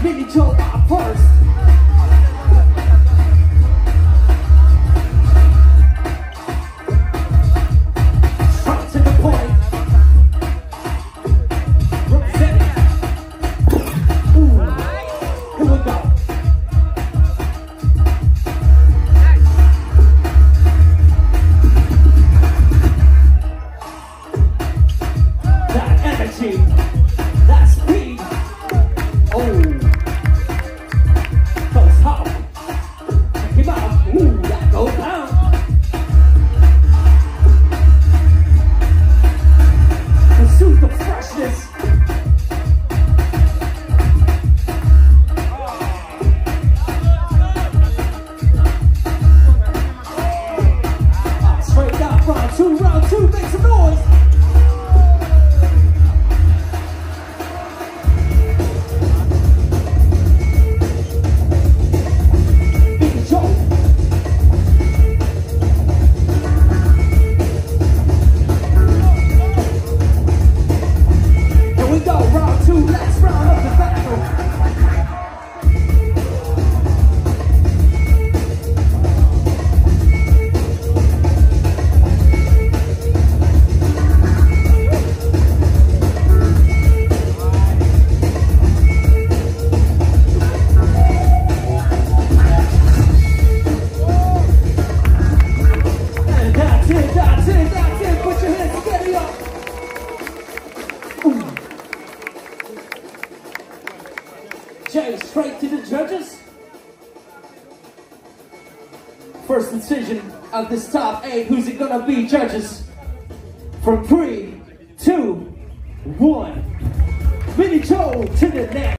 Billy Joe up first. Straight to the point. Representing. Ooh, here we go. That energy, that speed. Oh, goes hop. Check him out. Ooh, that goes down. Pursue the freshness. Straight up, round two, make some noise. That's it, put your hands together, y'all. Jay, straight to the judges. First decision of this top 8, who's it gonna be, judges? From 3, 2, 1. Billy Joe to the next.